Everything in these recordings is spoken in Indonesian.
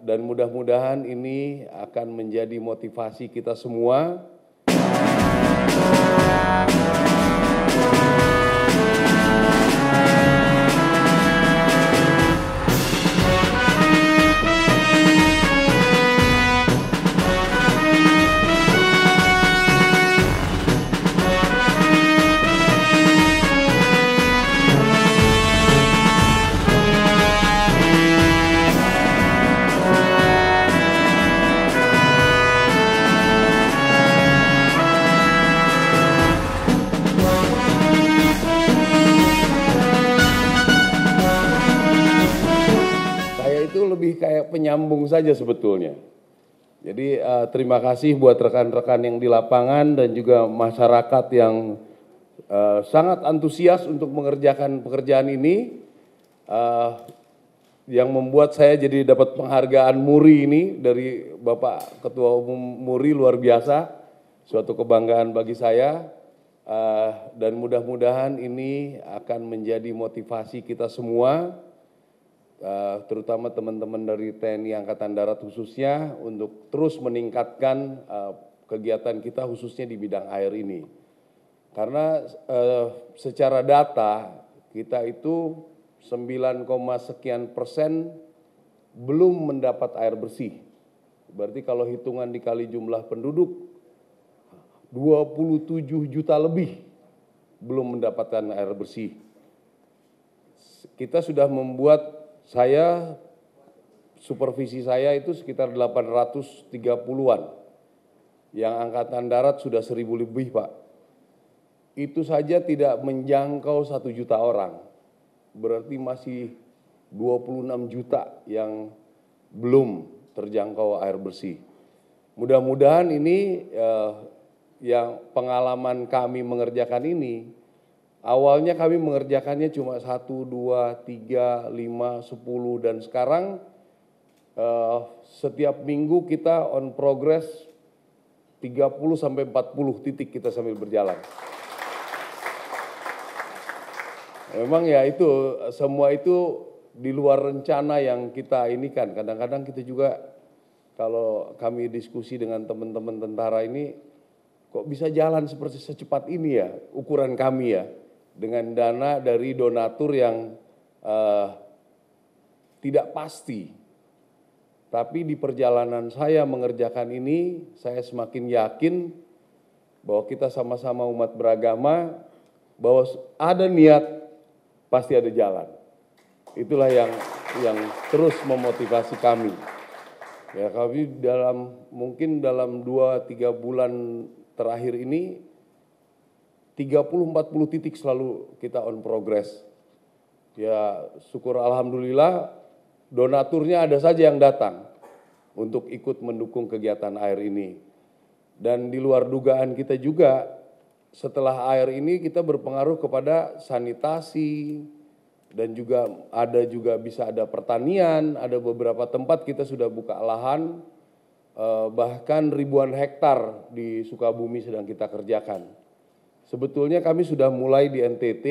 Dan mudah-mudahan ini akan menjadi motivasi kita semua. Itu lebih kayak penyambung saja sebetulnya. Jadi terima kasih buat rekan-rekan yang di lapangan dan juga masyarakat yang sangat antusias untuk mengerjakan pekerjaan ini. Yang membuat saya jadi dapat penghargaan MURI ini dari Bapak Ketua Umum MURI, luar biasa. Suatu kebanggaan bagi saya. Dan mudah-mudahan ini akan menjadi motivasi kita semua, terutama teman-teman dari TNI Angkatan Darat khususnya, untuk terus meningkatkan kegiatan kita khususnya di bidang air ini. Karena secara data kita itu 9, sekian persen belum mendapat air bersih. Berarti kalau hitungan dikali jumlah penduduk 27 juta lebih belum mendapatkan air bersih. Kita sudah membuat, supervisi saya itu sekitar 830-an. Yang Angkatan Darat sudah 1.000 lebih, Pak. Itu saja tidak menjangkau 1 juta orang. Berarti masih 26 juta yang belum terjangkau air bersih. Mudah-mudahan ini yang pengalaman kami mengerjakan ini, awalnya kami mengerjakannya cuma 1, 2, 3, 5, 10, dan sekarang setiap minggu kita on progress 30-40 titik kita sambil berjalan. Memang ya itu, semua itu di luar rencana yang kita ini kan. Kadang-kadang kita juga kalau kami diskusi dengan teman-teman tentara ini, kok bisa jalan seperti secepat ini ya, ukuran kami ya. Dengan dana dari donatur yang tidak pasti. Tapi di perjalanan saya mengerjakan ini, saya semakin yakin bahwa kita sama-sama umat beragama, bahwa ada niat, pasti ada jalan. Itulah yang terus memotivasi kami. Ya, kami mungkin dalam 2-3 bulan terakhir ini, 30-40 titik selalu kita on progress. Ya syukur alhamdulillah donaturnya ada saja yang datang untuk ikut mendukung kegiatan air ini. Dan di luar dugaan kita juga, setelah air ini kita berpengaruh kepada sanitasi dan juga bisa ada pertanian, ada beberapa tempat kita sudah buka lahan, bahkan ribuan hektar di Sukabumi sedang kita kerjakan. Sebetulnya kami sudah mulai di NTT,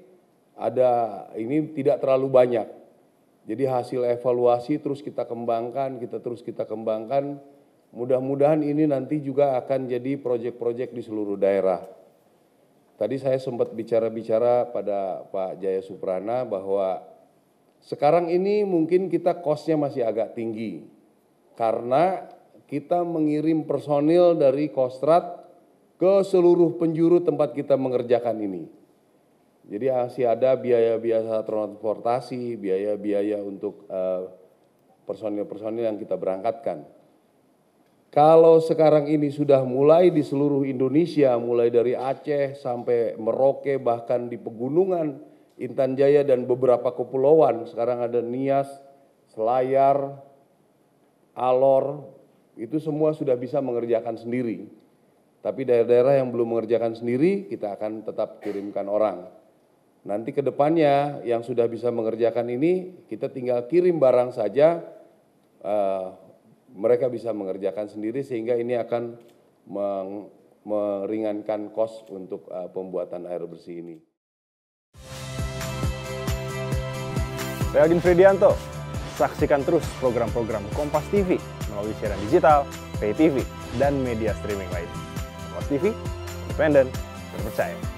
ini tidak terlalu banyak. Jadi hasil evaluasi terus kita kembangkan, mudah-mudahan ini nanti juga akan jadi proyek-proyek di seluruh daerah. Tadi saya sempat bicara pada Pak Jaya Suprana bahwa sekarang ini mungkin kita cost-nya masih agak tinggi. Karena kita mengirim personil dari Kostrad ke seluruh penjuru tempat kita mengerjakan ini. Jadi masih ada biaya-biaya transportasi, biaya-biaya untuk personil-personil yang kita berangkatkan. Kalau sekarang ini sudah mulai di seluruh Indonesia, mulai dari Aceh sampai Merauke, bahkan di pegunungan, Intan Jaya dan beberapa kepulauan, sekarang ada Nias, Selayar, Alor, itu semua sudah bisa mengerjakan sendiri. Tapi daerah-daerah yang belum mengerjakan sendiri, kita akan tetap kirimkan orang. Nanti ke depannya yang sudah bisa mengerjakan ini, kita tinggal kirim barang saja, mereka bisa mengerjakan sendiri sehingga ini akan meringankan kos untuk pembuatan air bersih ini. Saya Agin Fridianto, Saksikan terus program-program Kompas TV melalui siaran digital, pay TV, dan media streaming lain. Kompas TV, independen, terpercaya.